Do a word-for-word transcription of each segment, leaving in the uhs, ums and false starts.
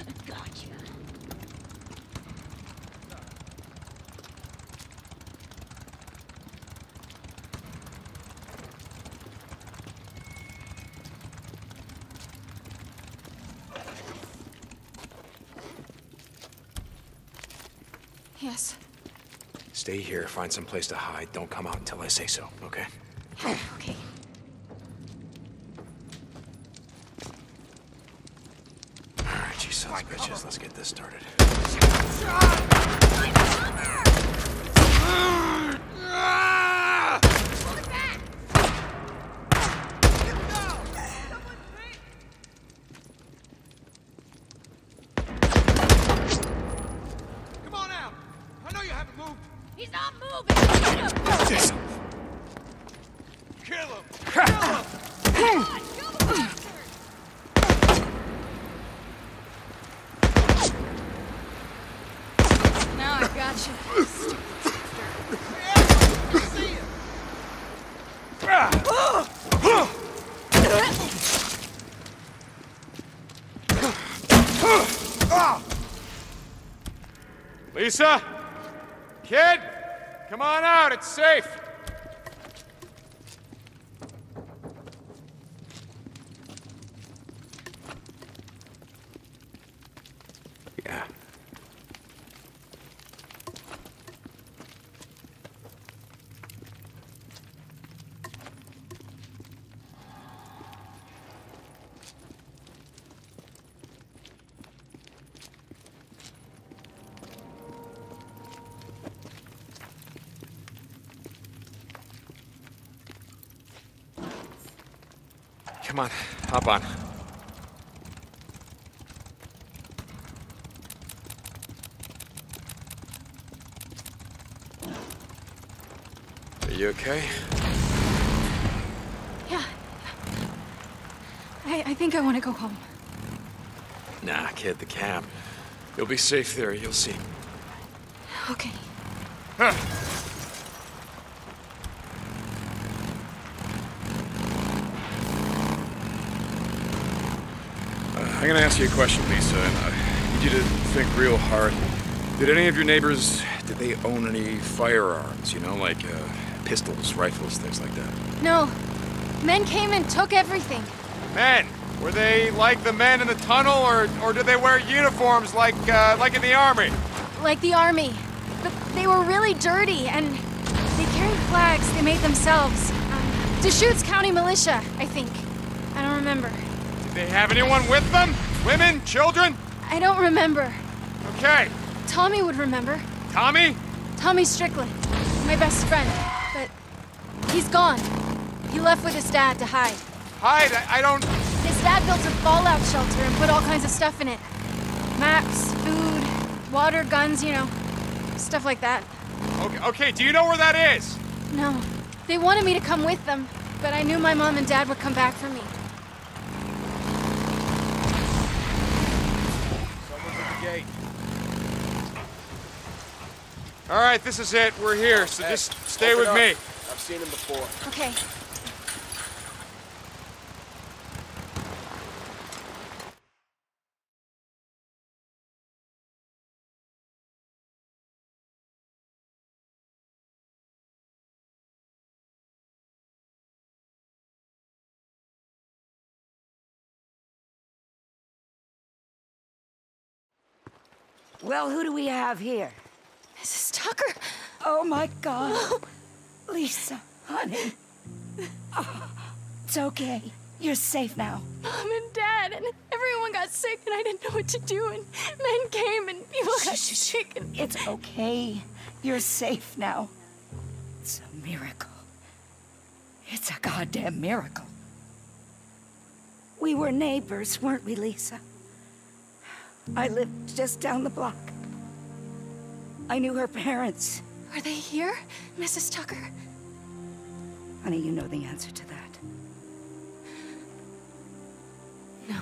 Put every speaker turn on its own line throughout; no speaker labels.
Gotcha.
Yes.
Stay here, find some place to hide. Don't come out until I say so, okay?
Okay.
Alright, you sons of bitches, let's get this started.
Come on out! I know you haven't moved!
He's not moving!
Yes.
Kill him! Kill him!
Come on, kill the bastard!
Now I got you.
See him!
Lisa? Kid? Come on out, it's safe. Yeah. Come on, hop on. Are you okay?
Yeah. I, I think I want to go home.
Nah, kid, the cab. You'll be safe there, you'll see.
Okay.
Huh. I'm gonna ask you a question, Lisa, and I need you to think real hard. Did any of your neighbors, did they own any firearms, you know, like uh, pistols, rifles, things like that?
No. Men came and took everything.
Men? Were they like the men in the tunnel, or, or did they wear uniforms like, uh, like in the army?
Like the army. But they were really dirty, and they carried flags they made themselves. Um, Deschutes County Militia, I think. I don't remember.
Did they have anyone with them? Women? Children?
I don't remember.
Okay.
Tommy would remember.
Tommy?
Tommy Strickland. My best friend. But he's gone. He left with his dad to hide.
Hide? I, I don't...
His dad built a fallout shelter and put all kinds of stuff in it. Maps, food, water, guns, you know. Stuff like that.
Okay, okay, do you know where that is?
No. They wanted me to come with them, but I knew my mom and dad would come back for me.
Someone's at the gate.
All right, this is it. We're here, so
Hey,
just stay
open
with
up.
me.
I've seen him before.
Okay.
Well, who do we have here?
Missus Tucker!
Oh my God. Lisa, honey. Oh, it's okay. You're safe now.
Mom and Dad and everyone got sick and I didn't know what to do and men came and people got sick and...
It's okay. You're safe now. It's a miracle. It's a goddamn miracle. We were neighbors, weren't we, Lisa? I lived just down the block. I knew her parents.
Are they here, Missus Tucker?
Honey, you know the answer to that.
No.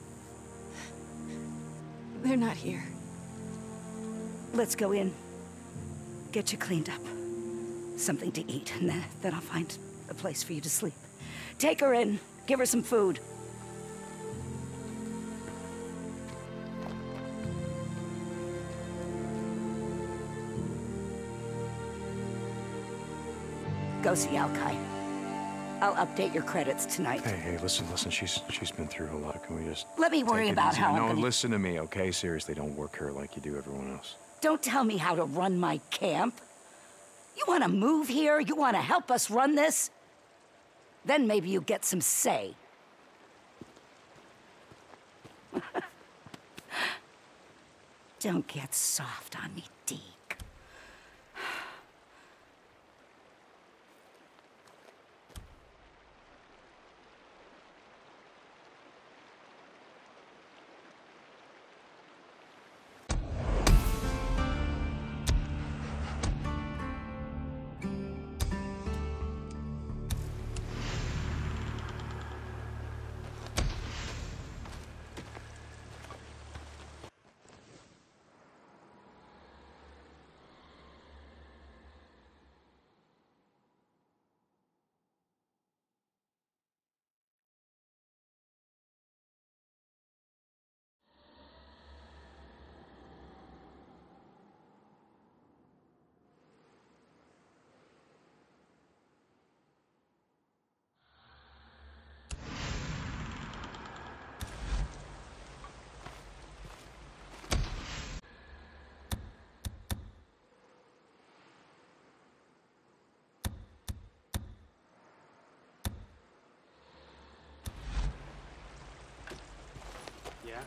They're not here.
Let's go in. Get you cleaned up. Something to eat, and then, then I'll find a place for you to sleep. Take her in. Give her some food. Go see Alkai. I'll update your credits tonight.
Hey, hey, listen, listen. She's she's been through a lot. Can we just
Let me worry
take it
about
easy?
how
No,
I'm gonna...
listen to me, okay? Seriously, don't work her like you do everyone else.
Don't tell me how to run my camp. You want to move here? You want to help us run this? Then maybe you get some say. Don't get soft on me, Deke.
Yeah?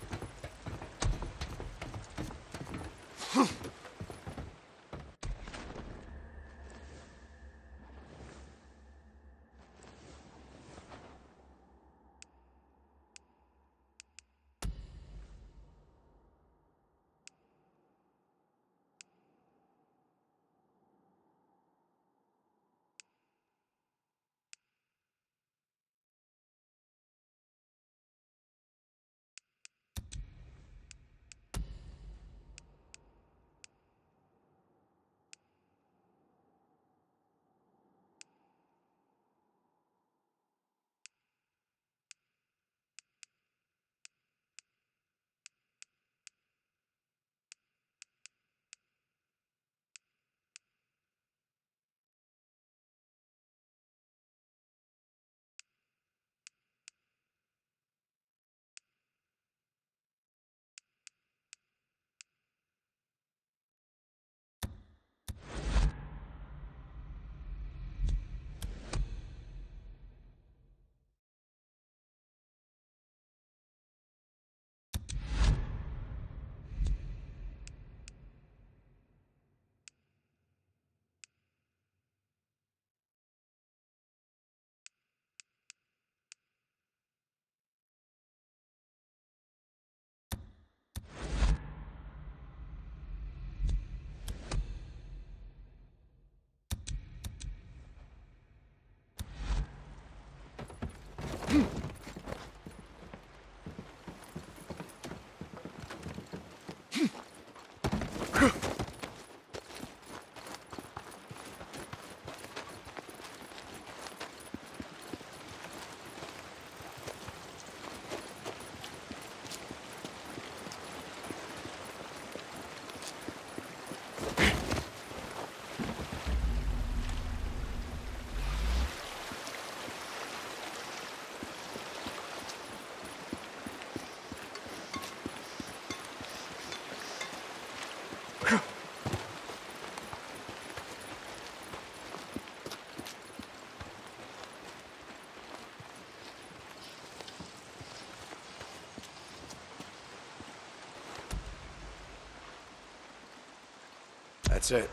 That's it.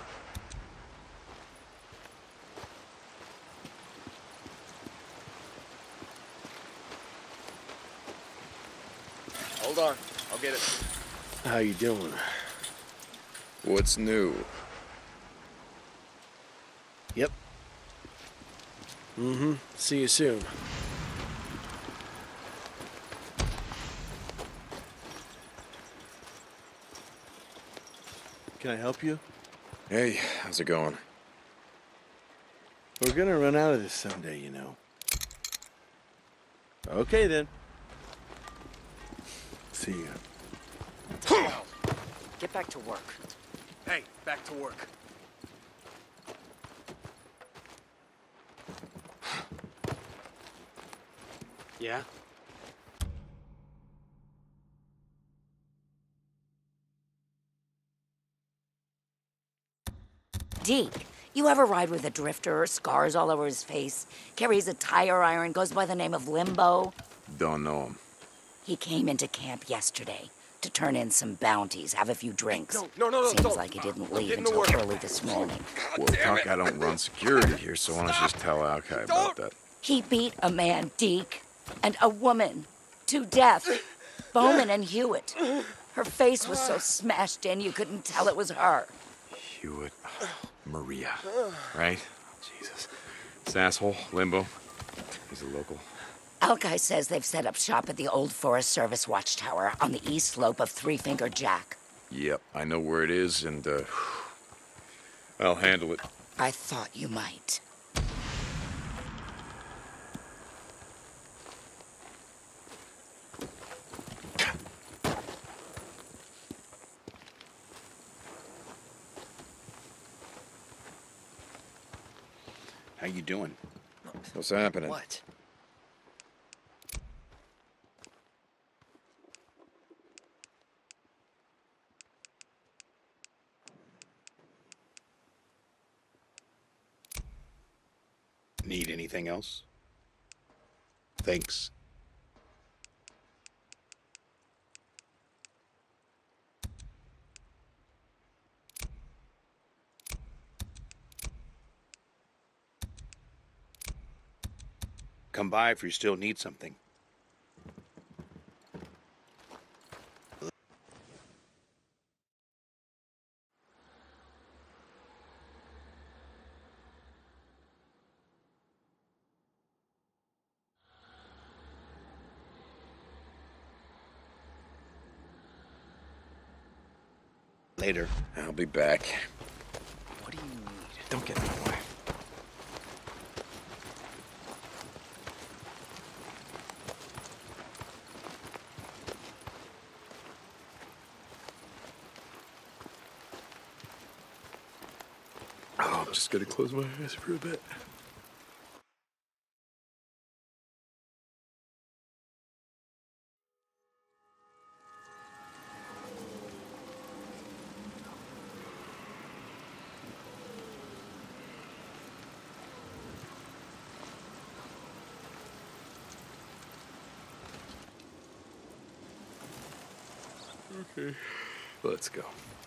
Hold on. I'll get it.
How you doing?
What's new?
Yep. Mm-hmm. See you soon. Can I help you?
Hey, how's it going?
We're gonna run out of this someday, you know. Okay, then. See ya.
Get back to work.
Hey, back to work.
Yeah?
Deke, you ever ride with a drifter, scars all over his face, carries a tire iron, goes by the name of Limbo?
Don't know him.
He came into camp yesterday to turn in some bounties, have a few drinks.
No, no, no, no,
Seems
don't.
like he didn't
I'm
leave
getting to
until
work.
early this morning.
Well, Tuck, I don't run security here, so why don't you just tell Alkai about that?
He beat a man, Deke, and a woman to death. Bowman and Hewitt. Her face was so smashed in you couldn't tell it was her.
Hewitt, Maria, right? Jesus. This asshole, Limbo, he's a local.
Alkai says they've set up shop at the old Forest Service watchtower on the east slope of Three Finger Jack.
Yep, I know where it is, and, uh, I'll handle it.
I thought you might.
How you doing?
What's happening?
What?
Need anything else? Thanks. Come by if you still need something. Later.
I'll be back.
What do you need?
Don't get in the way. Oh, I'm just gonna close my eyes for a bit. Okay, let's go.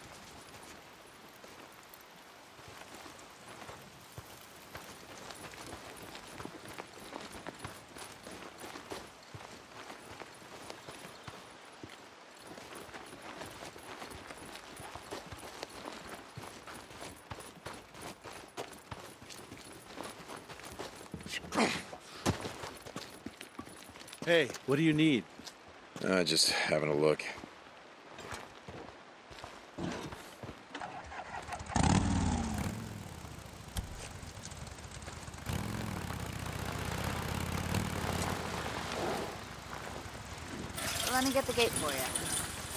Hey, what do you need?
Uh, just having a look.
Let me get the gate for you.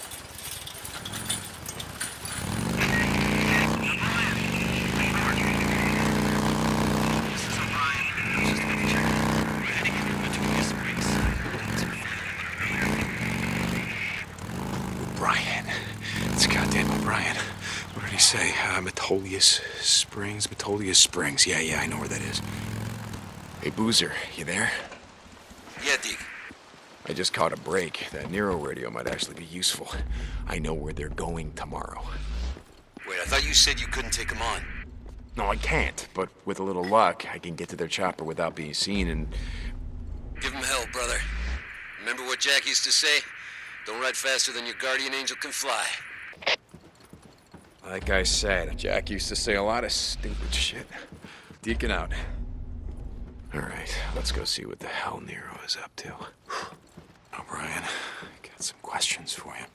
O'Brien. It's goddamn O'Brien. What did he say? Uh, Metolius Springs? Metolius Springs. Yeah, yeah, I know where that is. Hey, Boozer, you there?
Yeah, Deke.
I just caught a break. That Nero radio might actually be useful. I know where they're going tomorrow.
Wait, I thought you said you couldn't take them on.
No, I can't, but with a little luck, I can get to their chopper without being seen and...
Give them hell, brother. Remember what Jack used to say? Don't ride faster than your guardian angel can fly.
Like I said, Jack used to say a lot of stupid shit. Deacon out. All right, let's go see what the hell Nero is up to. O'Brien, got some questions for you.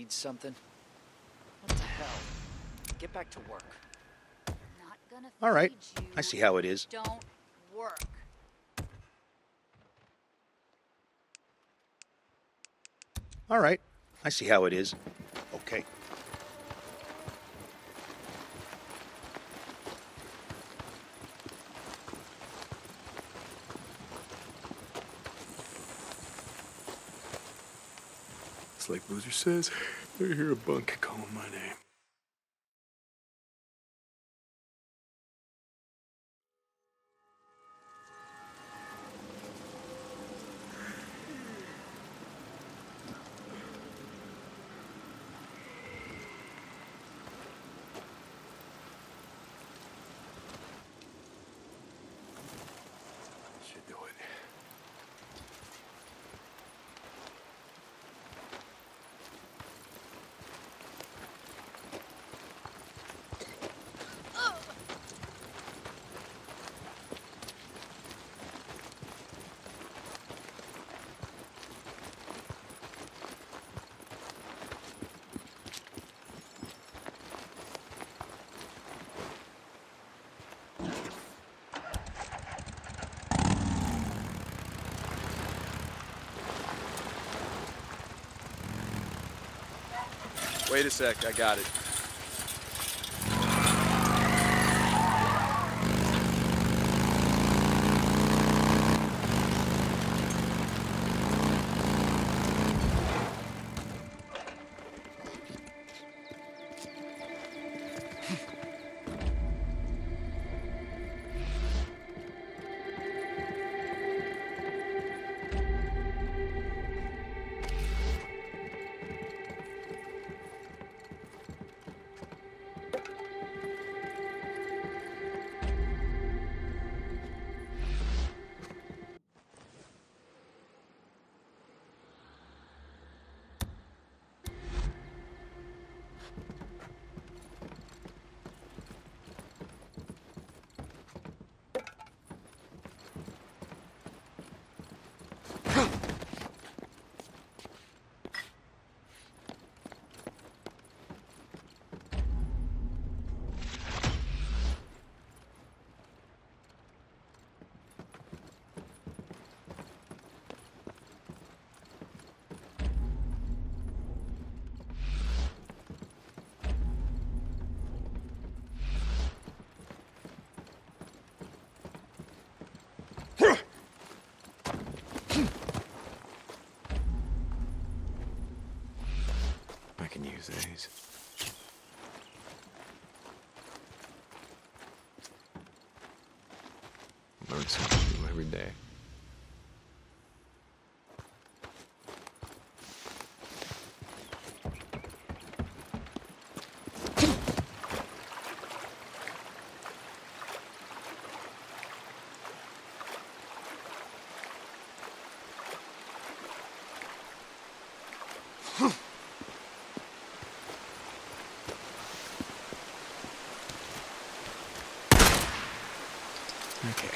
need something? What the hell? Get back to work.
Not gonna
All right.
feed you
I see how it is.
Don't work.
All right. I see how it is. Okay.
It's like Boozer says, I hear a bunk calling my name. Should do it. Wait a sec, I got it. I can use these. Learn something new every day. Okay.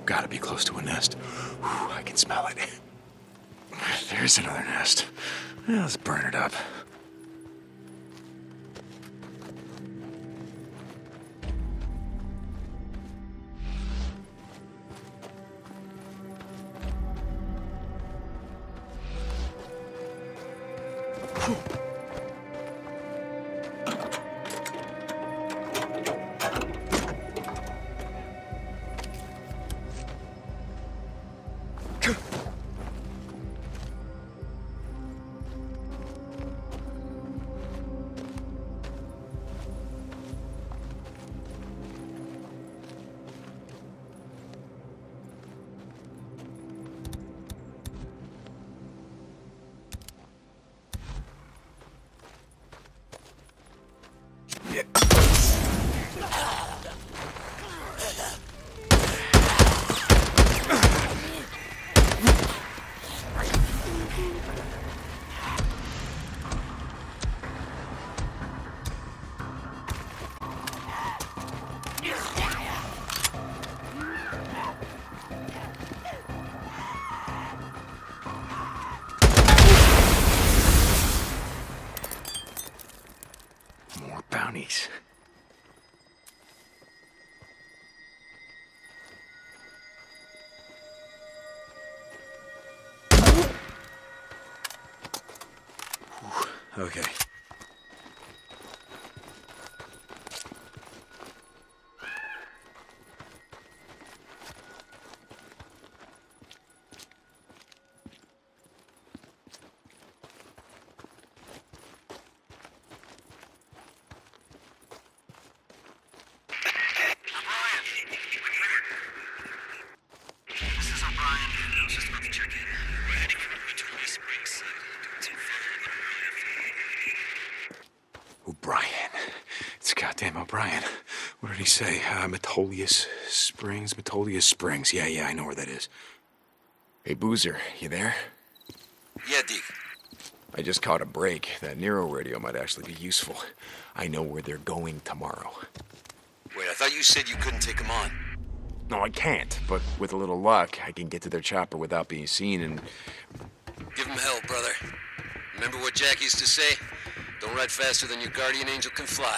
Gotta be close to a nest. Whew, I can smell it. There's another nest. Well, let's burn it up. Bounties. Whew, okay. O'Brien. It's goddamn O'Brien. What did he say? Uh, Metolius Springs? Metolius Springs. Yeah, yeah, I know where that is. Hey, Boozer, you there?
Yeah, Deke.
I just caught a break. That Nero radio might actually be useful. I know where they're going tomorrow.
Wait, I thought you said you couldn't take them on.
No, I can't, but with a little luck, I can get to their chopper without being seen and...
Give them hell, brother. Remember what Jack used to say? Don't ride faster than your guardian angel can fly.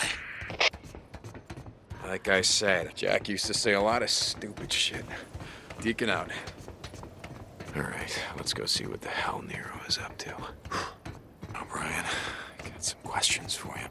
Like I said, Jack used to say a lot of stupid shit. Deacon out. All right, let's go see what the hell Nero is up to. O'Brien, I got some questions for you.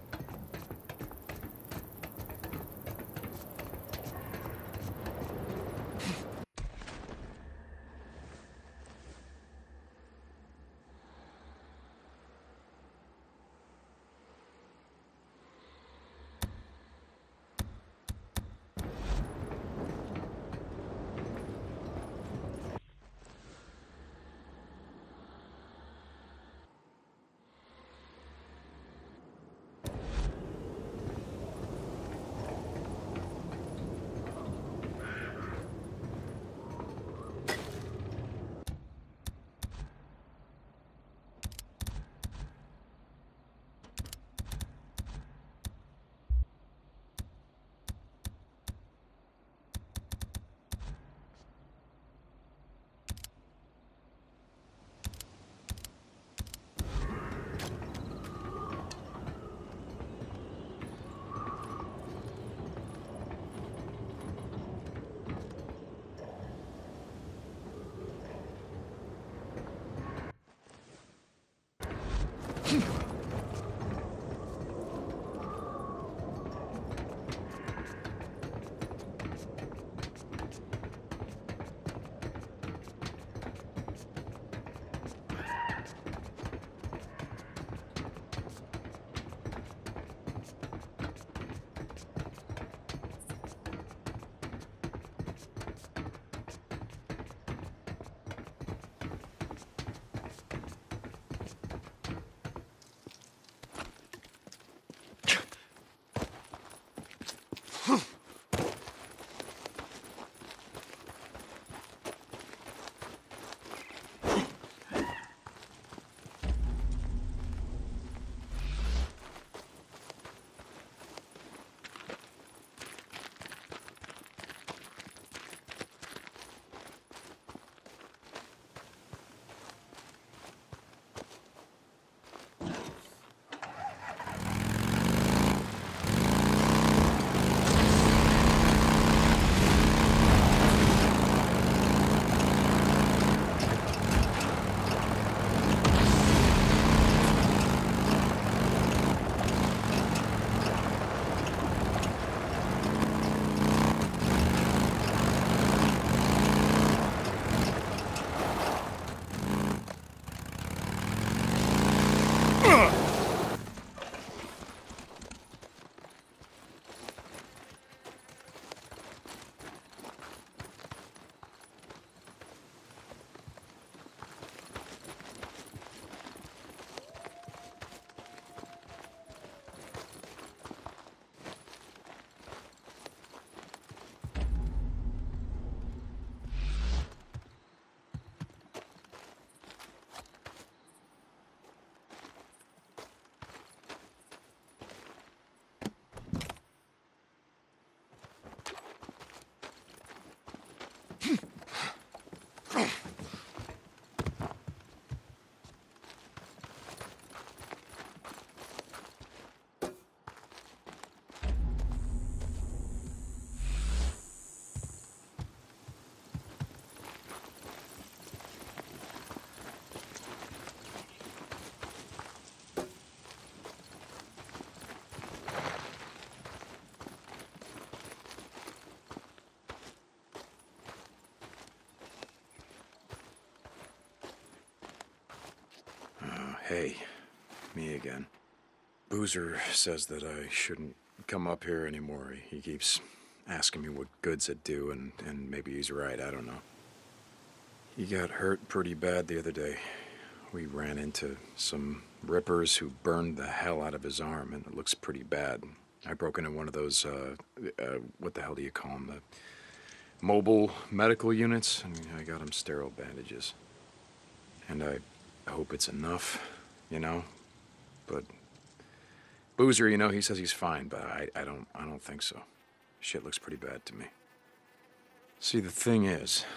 hey, me again. Boozer says that I shouldn't come up here anymore. He keeps asking me what good's it do, and, and maybe he's right, I don't know. He got hurt pretty bad the other day. We ran into some rippers who burned the hell out of his arm, and it looks pretty bad. I broke into one of those, uh, uh, what the hell do you call them? The mobile medical units, and I got him sterile bandages. And I hope it's enough, you know? But Boozer, you know, he says he's fine, but I, I don't, I don't think so. Shit looks pretty bad to me. See, the thing is,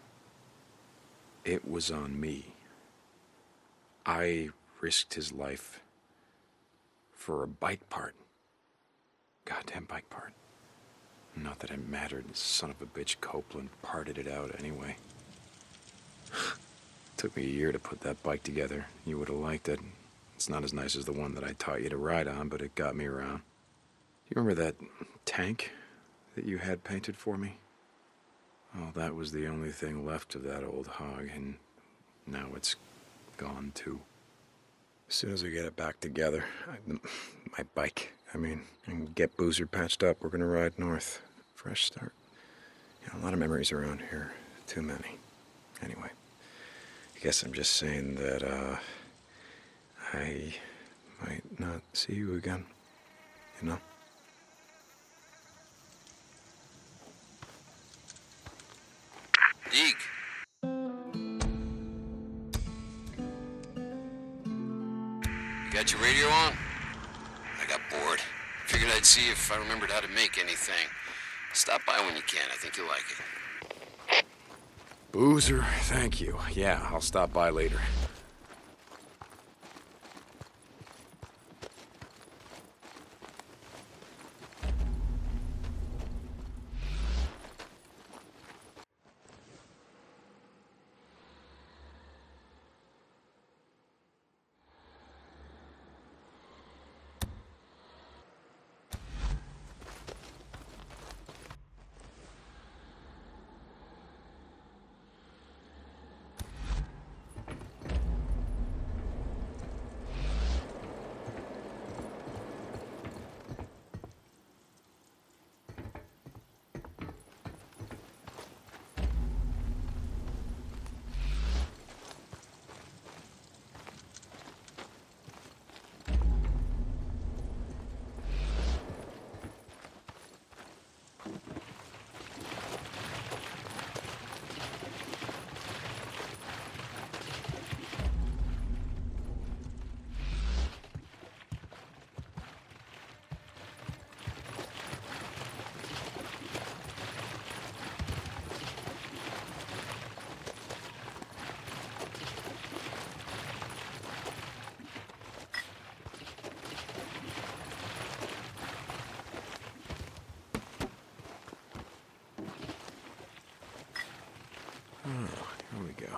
it was on me. I risked his life for a bike part. Goddamn bike part. Not that it mattered. Son of a bitch Copeland parted it out anyway. Took me a year to put that bike together. You would have liked it. It's not as nice as the one that I taught you to ride on, but it got me around. You remember that tank that you had painted for me? Well, that was the only thing left of that old hog, and now it's gone too. As soon as we get it back together, I, my bike, I mean, and get Boozer patched up, we're gonna ride north. Fresh start. You know, a lot of memories around here. Too many. Anyway, I guess I'm just saying that, uh, I might not see you again, you know?
Deke. You got your radio on? I got bored. Figured I'd see if I remembered how to make anything. Stop by when you can. I think you'll like it.
Boozer, thank you. Yeah, I'll stop by later. Here we go.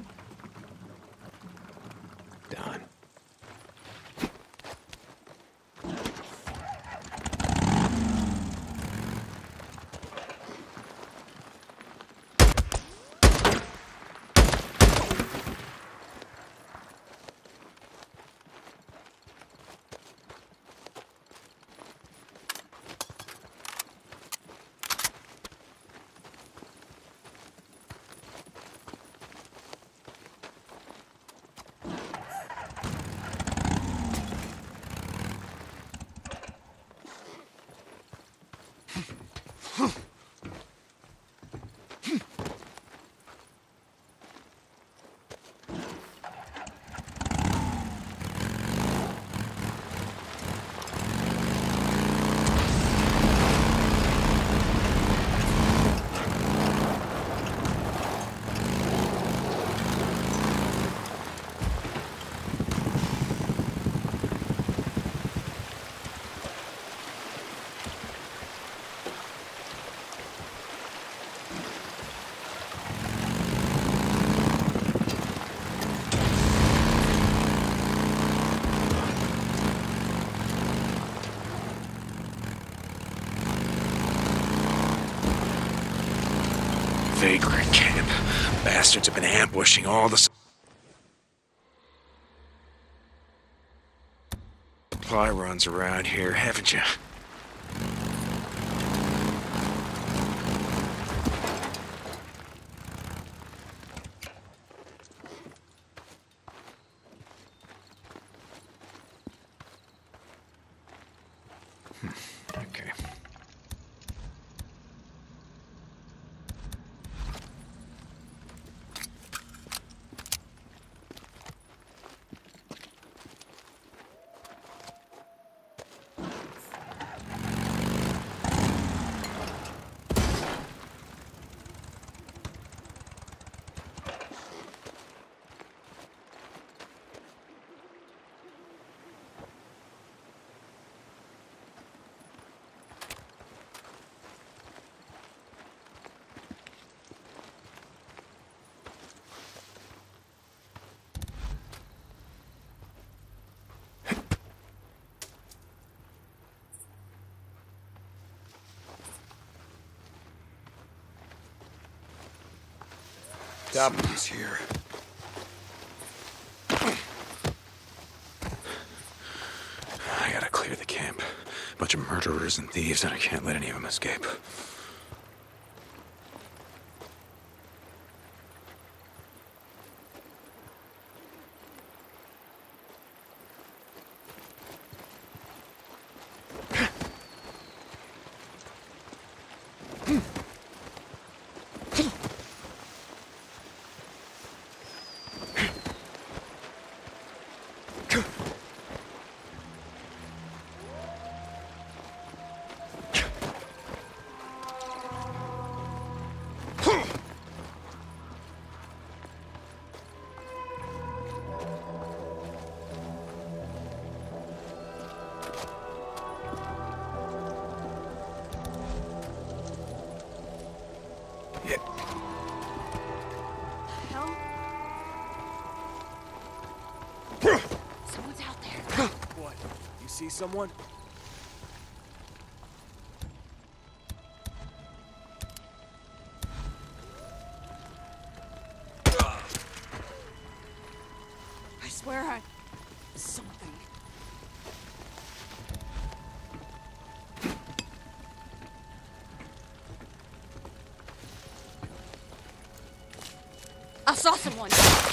Done. Vagrant camp. Bastards have been ambushing all the... supply runs around here, haven't you? Okay. Somebody's here. I gotta clear the camp. Bunch of murderers and thieves, and I can't let any of them escape.
Someone's out there.
What? You see someone?
I swear I... something. I saw someone.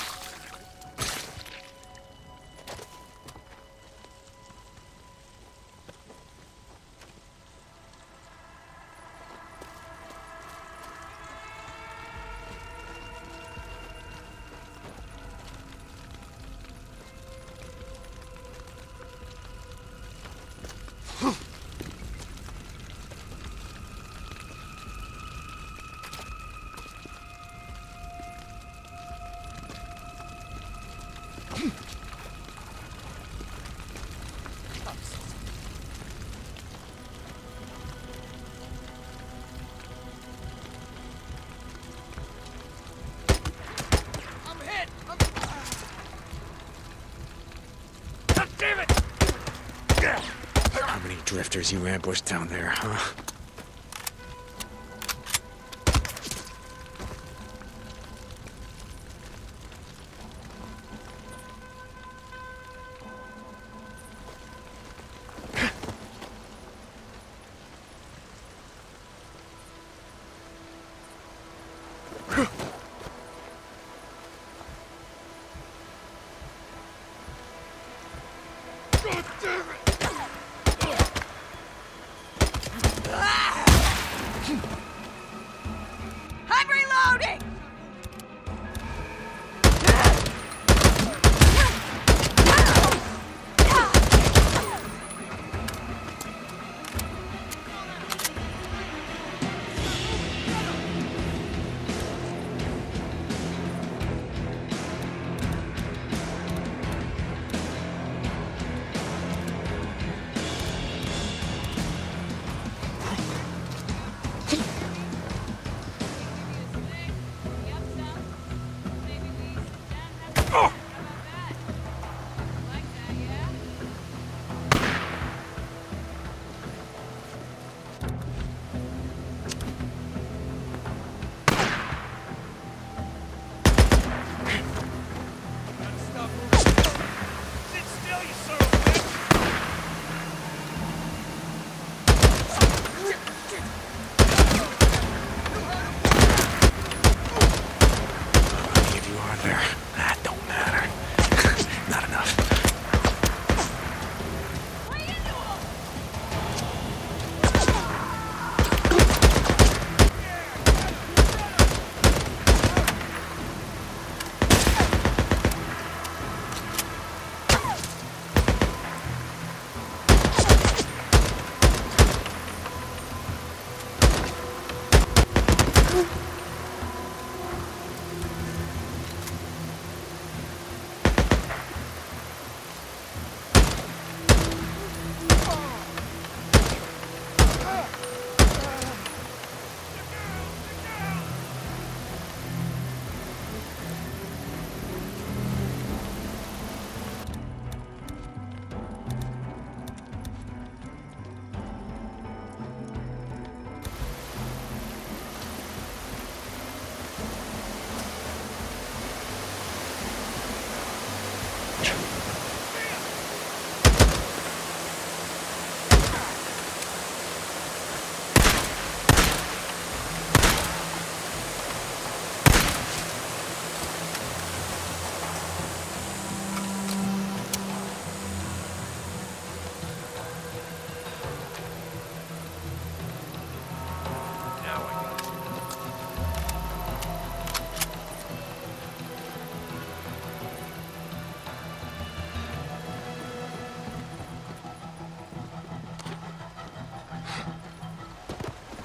How many drifters you ambushed down there, huh?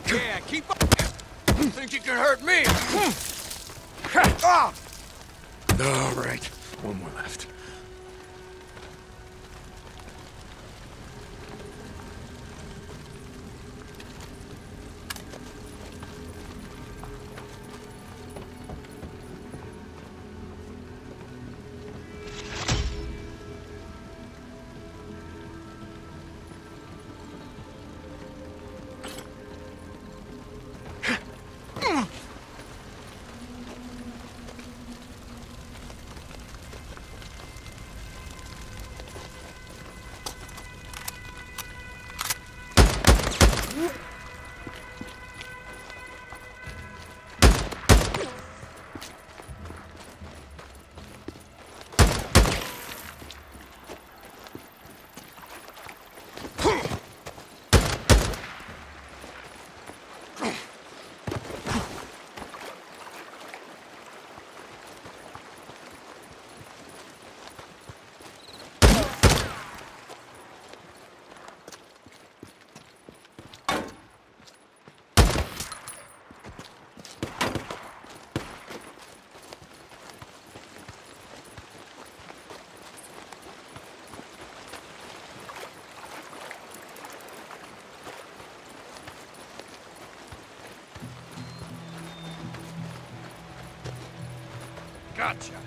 Yeah, keep up. Think you can hurt me? Ah!
All right, one more left.
Gotcha.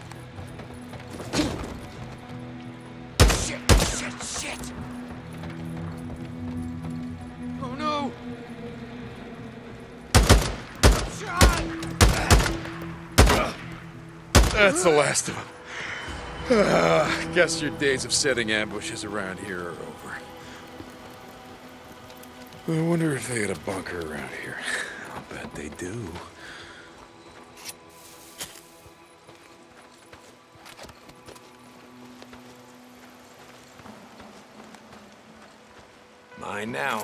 Shit, shit, shit. Oh no.
That's the last of them. Uh, guess your days of setting ambushes around here are over. I wonder if they had a bunker around here. I'll bet they do.
Mine now.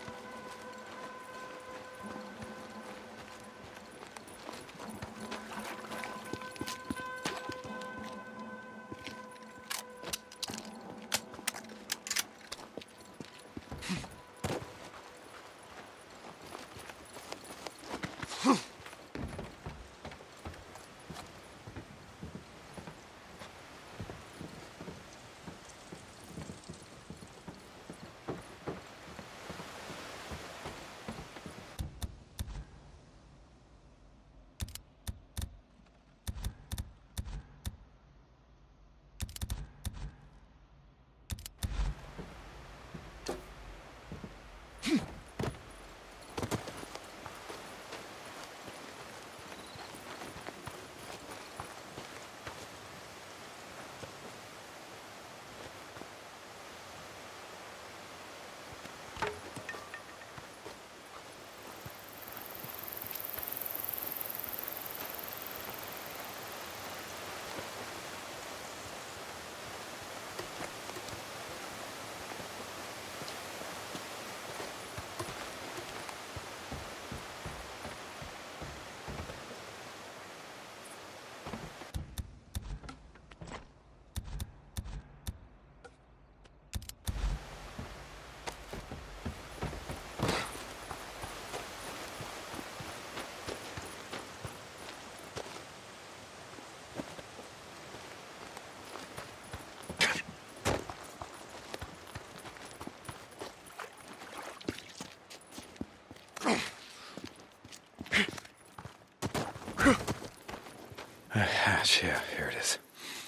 A hatch, yeah, here it is.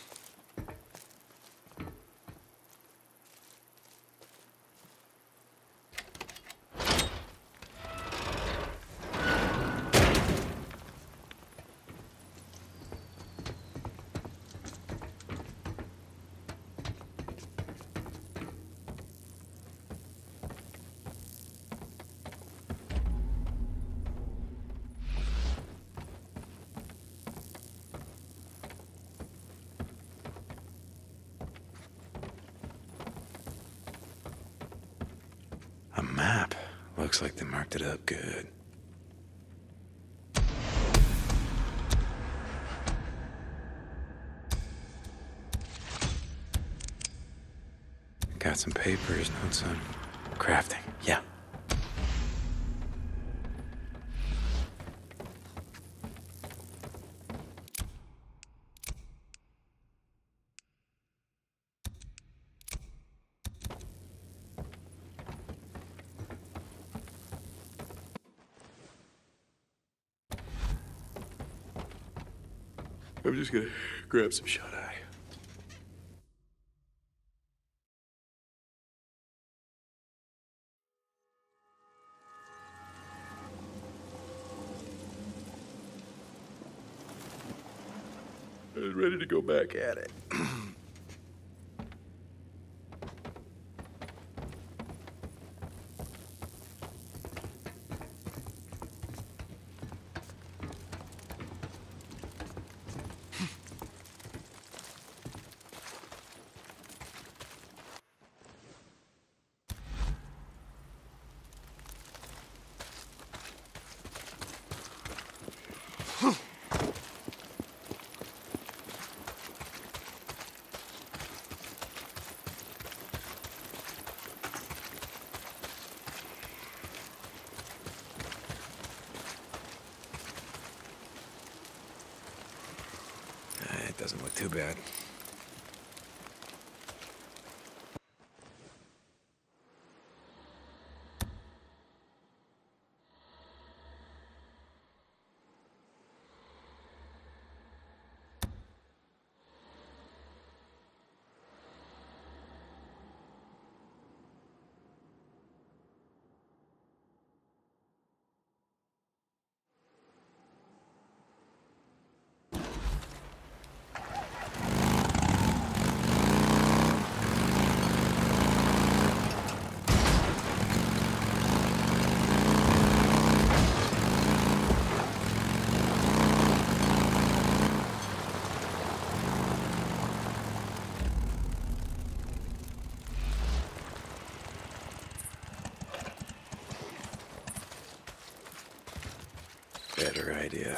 A map. Looks like they marked it up good. Got some papers, notes on crafting. Yeah. I'm just gonna grab some shut-eye. I was ready to go back at it. It doesn't look too bad. Better idea.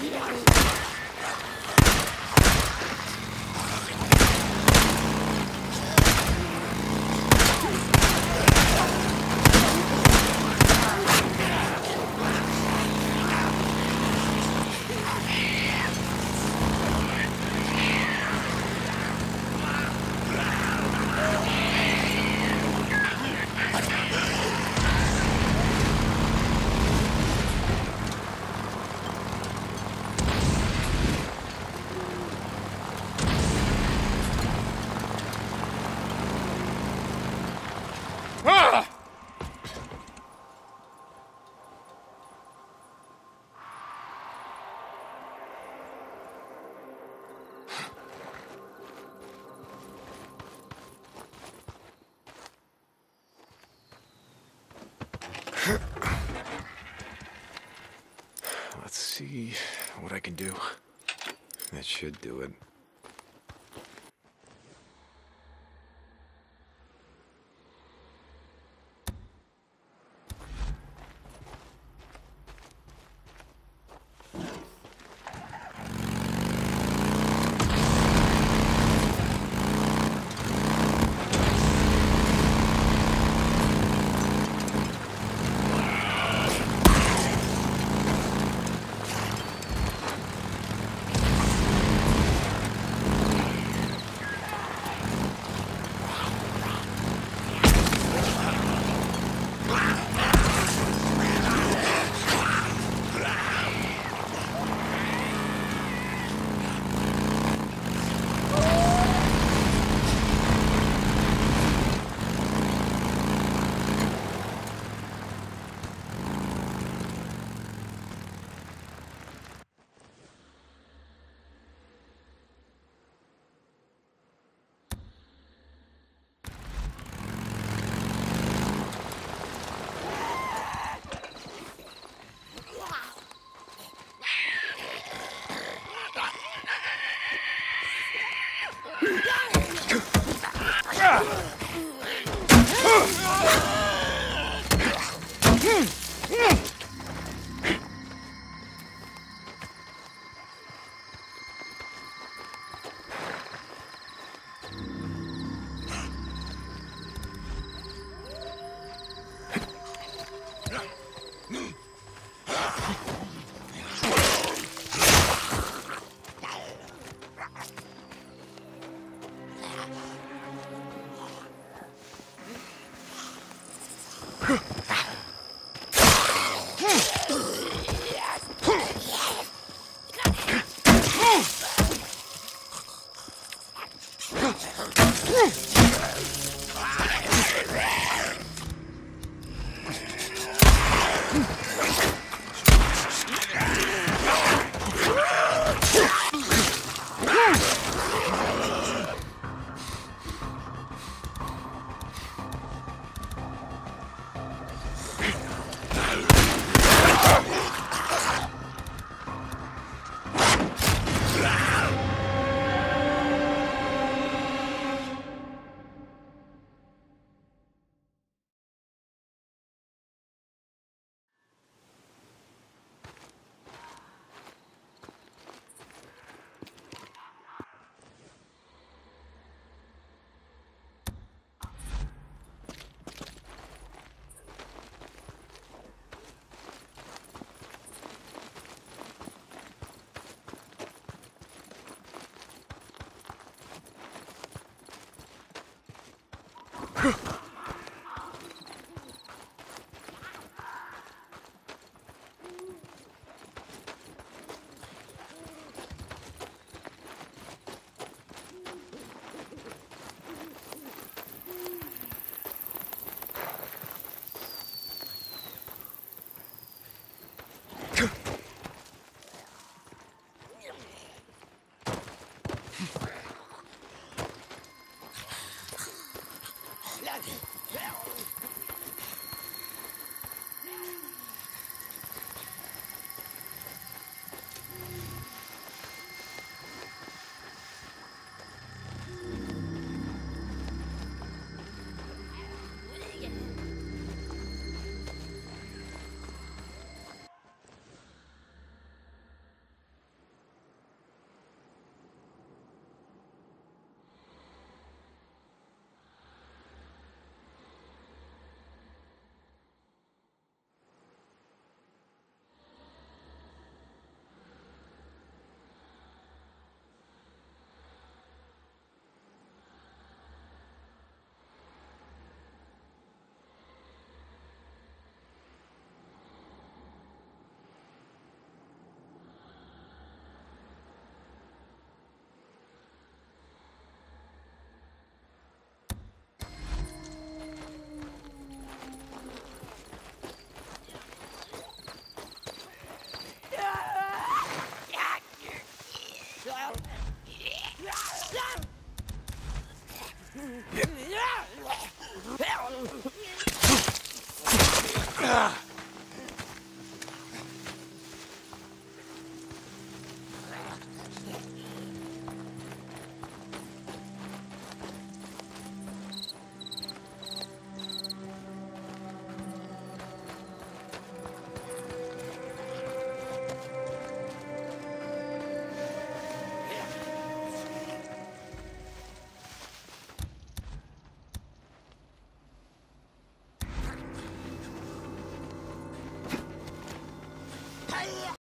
Let's see what I can do. That should do it. Huh.